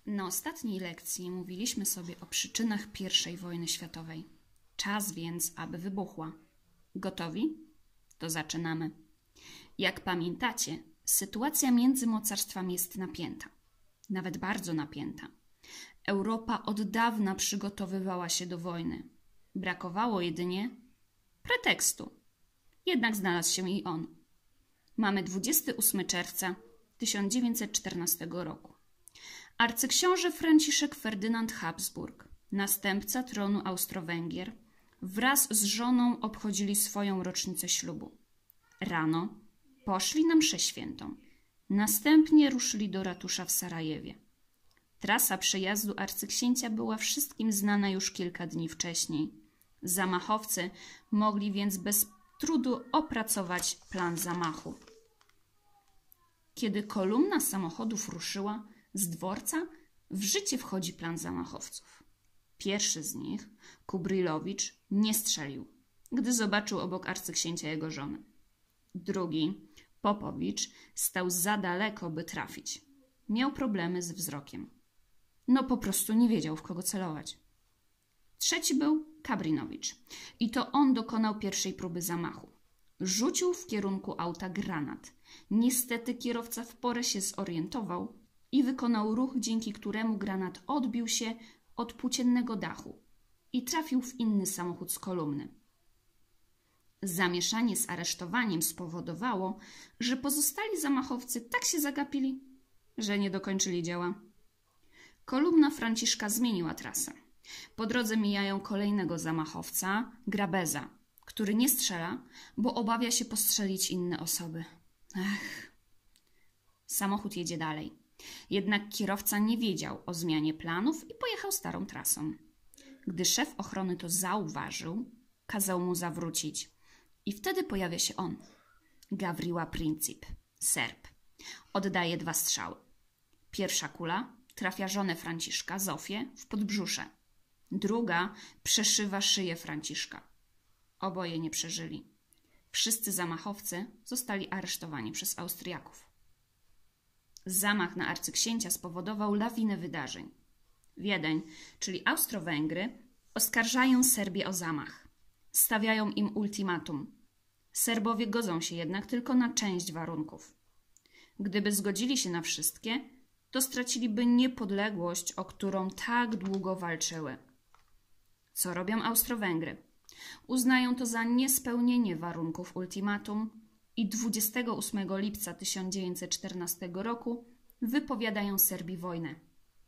Na ostatniej lekcji mówiliśmy sobie o przyczynach I wojny światowej. Czas więc, aby wybuchła. Gotowi? To zaczynamy. Jak pamiętacie, sytuacja między mocarstwami jest napięta. Nawet bardzo napięta. Europa od dawna przygotowywała się do wojny. Brakowało jedynie pretekstu. Jednak znalazł się i on. Mamy 28 czerwca 1914 roku. Arcyksiąże Franciszek Ferdynand Habsburg, następca tronu Austro-Węgier, wraz z żoną obchodzili swoją rocznicę ślubu. Rano poszli na mszę świętą. Następnie ruszyli do ratusza w Sarajewie. Trasa przejazdu arcyksięcia była wszystkim znana już kilka dni wcześniej. Zamachowcy mogli więc bez trudu opracować plan zamachu. Kiedy kolumna samochodów ruszyła z dworca, w życie wchodzi plan zamachowców. Pierwszy z nich, Kubrylowicz, nie strzelił, gdy zobaczył obok arcyksięcia jego żonę. Drugi, Popowicz, stał za daleko, by trafić. Miał problemy z wzrokiem. Po prostu nie wiedział, w kogo celować. Trzeci był Kabrinowicz i to on dokonał pierwszej próby zamachu. Rzucił w kierunku auta granat. Niestety kierowca w porę się zorientował i wykonał ruch, dzięki któremu granat odbił się od płóciennego dachu i trafił w inny samochód z kolumny. Zamieszanie z aresztowaniem spowodowało, że pozostali zamachowcy tak się zagapili, że nie dokończyli dzieła. Kolumna Franciszka zmieniła trasę. Po drodze mijają kolejnego zamachowca, Grabeza, który nie strzela, bo obawia się postrzelić inne osoby. Samochód jedzie dalej. Jednak kierowca nie wiedział o zmianie planów i pojechał starą trasą. Gdy szef ochrony to zauważył, kazał mu zawrócić. I wtedy pojawia się on, Gawriła Princip, Serb. Oddaje 2 strzały. Pierwsza kula trafia żonę Franciszka, Zofię, w podbrzusze. Druga przeszywa szyję Franciszka. Oboje nie przeżyli. Wszyscy zamachowcy zostali aresztowani przez Austriaków. Zamach na arcyksięcia spowodował lawinę wydarzeń. Wiedeń, czyli Austro-Węgry, oskarżają Serbię o zamach. Stawiają im ultimatum. Serbowie godzą się jednak tylko na część warunków. Gdyby zgodzili się na wszystkie, to straciliby niepodległość, o którą tak długo walczyły. Co robią Austro-Węgry? Uznają to za niespełnienie warunków ultimatum i 28 lipca 1914 roku wypowiadają Serbii wojnę.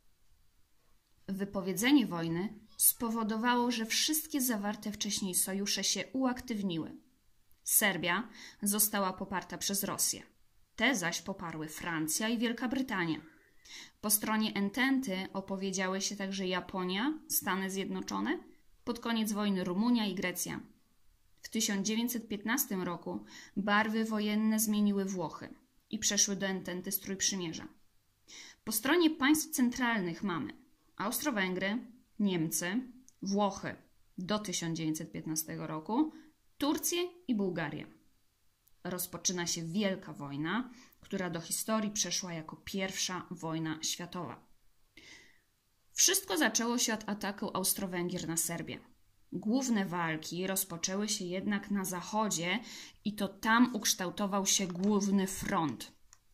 Wypowiedzenie wojny spowodowało, że wszystkie zawarte wcześniej sojusze się uaktywniły. Serbia została poparta przez Rosję. Te zaś poparły Francja i Wielka Brytania. Po stronie Ententy opowiedziały się także Japonia, Stany Zjednoczone, pod koniec wojny Rumunia i Grecja. W 1915 roku barwy wojenne zmieniły Włochy i przeszły do Ententy z Trójprzymierza. Po stronie państw centralnych mamy Austro-Węgry, Niemcy, Włochy do 1915 roku, Turcję i Bułgarię. Rozpoczyna się Wielka Wojna, która do historii przeszła jako pierwsza wojna światowa. Wszystko zaczęło się od ataku Austro-Węgier na Serbię. Główne walki rozpoczęły się jednak na zachodzie i to tam ukształtował się główny front.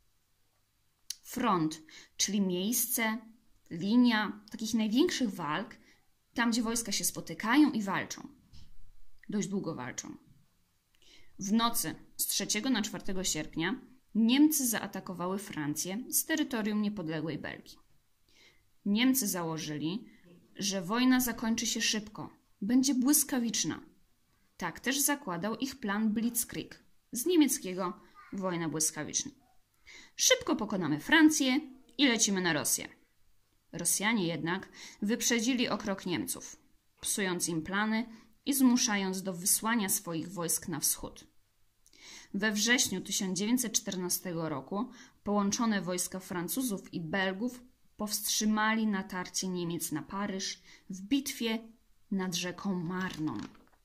Front, czyli miejsce, linia takich największych walk, tam gdzie wojska się spotykają i walczą. Dość długo walczą. W nocy z 3 na 4 sierpnia Niemcy zaatakowały Francję z terytorium niepodległej Belgii. Niemcy założyli, że wojna zakończy się szybko, będzie błyskawiczna. Tak też zakładał ich plan Blitzkrieg, z niemieckiego wojna błyskawiczna. Szybko pokonamy Francję i lecimy na Rosję. Rosjanie jednak wyprzedzili o krok Niemców, psując im plany i zmuszając do wysłania swoich wojsk na wschód. We wrześniu 1914 roku połączone wojska Francuzów i Belgów powstrzymali natarcie Niemiec na Paryż w bitwie nad rzeką Marną.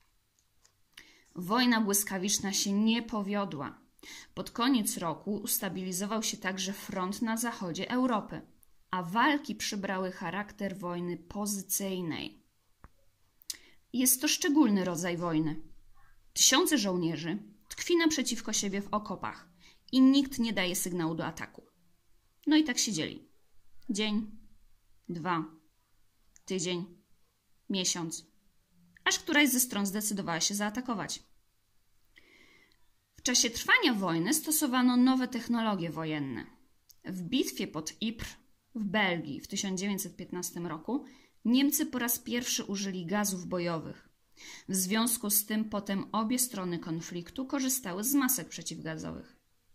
Wojna błyskawiczna się nie powiodła. Pod koniec roku ustabilizował się także front na zachodzie Europy. a walki przybrały charakter wojny pozycyjnej. Jest to szczególny rodzaj wojny. Tysiące żołnierzy tkwi naprzeciwko siebie w okopach i nikt nie daje sygnału do ataku. No i tak siedzieli. Dzień, 2, tydzień, miesiąc, aż któraś ze stron zdecydowała się zaatakować. W czasie trwania wojny stosowano nowe technologie wojenne. W bitwie pod Ypres w Belgii w 1915 roku Niemcy po raz pierwszy użyli gazów bojowych. W związku z tym potem obie strony konfliktu korzystały z masek przeciwgazowych.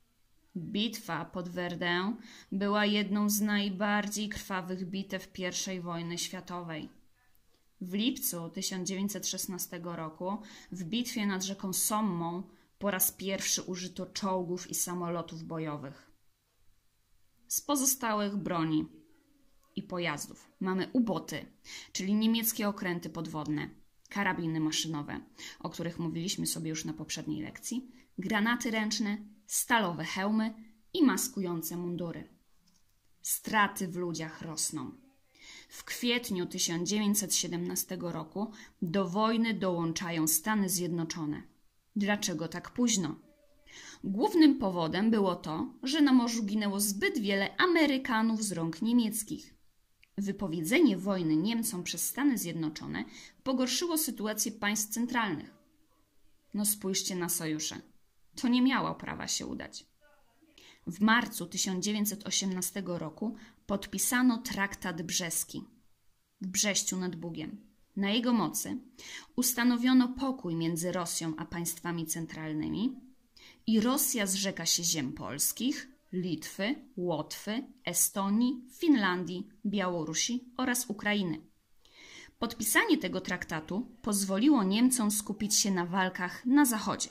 Bitwa pod Verdun była jedną z najbardziej krwawych bitew I wojny światowej. W lipcu 1916 roku w bitwie nad rzeką Sommą po raz pierwszy użyto czołgów i samolotów bojowych. Z pozostałych broni i pojazdów mamy U-boty, czyli niemieckie okręty podwodne, karabiny maszynowe, o których mówiliśmy sobie już na poprzedniej lekcji, granaty ręczne, stalowe hełmy i maskujące mundury. Straty w ludziach rosną. W kwietniu 1917 roku do wojny dołączają Stany Zjednoczone. Dlaczego tak późno? Głównym powodem było to, że na morzu ginęło zbyt wiele Amerykanów z rąk niemieckich. Wypowiedzenie wojny Niemcom przez Stany Zjednoczone pogorszyło sytuację państw centralnych. No spójrzcie na sojusze. To nie miało prawa się udać. W marcu 1918 roku podpisano traktat brzeski w Brześciu nad Bugiem. Na jego mocy ustanowiono pokój między Rosją a państwami centralnymi i Rosja zrzeka się ziem polskich, Litwy, Łotwy, Estonii, Finlandii, Białorusi oraz Ukrainy. Podpisanie tego traktatu pozwoliło Niemcom skupić się na walkach na zachodzie.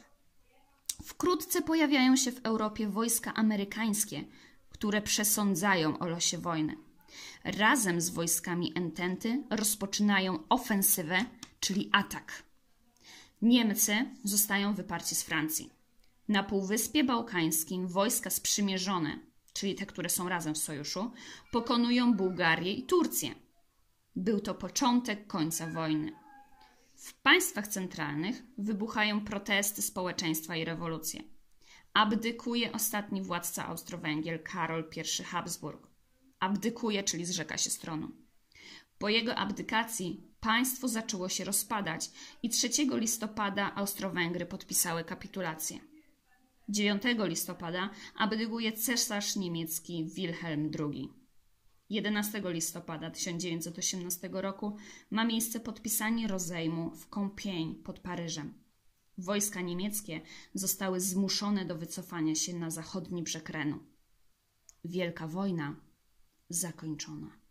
Wkrótce pojawiają się w Europie wojska amerykańskie, które przesądzają o losie wojny. Razem z wojskami Ententy rozpoczynają ofensywę, czyli atak. Niemcy zostają wyparci z Francji. Na Półwyspie Bałkańskim wojska sprzymierzone, czyli te, które są razem w sojuszu, pokonują Bułgarię i Turcję. Był to początek końca wojny. W państwach centralnych wybuchają protesty społeczeństwa i rewolucje. Abdykuje ostatni władca Austro-Węgier, Karol I Habsburg. Abdykuje, czyli zrzeka się z tronu. Po jego abdykacji państwo zaczęło się rozpadać i 3 listopada Austro-Węgry podpisały kapitulację. 9 listopada abdykuje cesarz niemiecki Wilhelm II. 11 listopada 1918 roku ma miejsce podpisanie rozejmu w Compiègne pod Paryżem. Wojska niemieckie zostały zmuszone do wycofania się na zachodni brzeg Renu. Wielka wojna zakończona.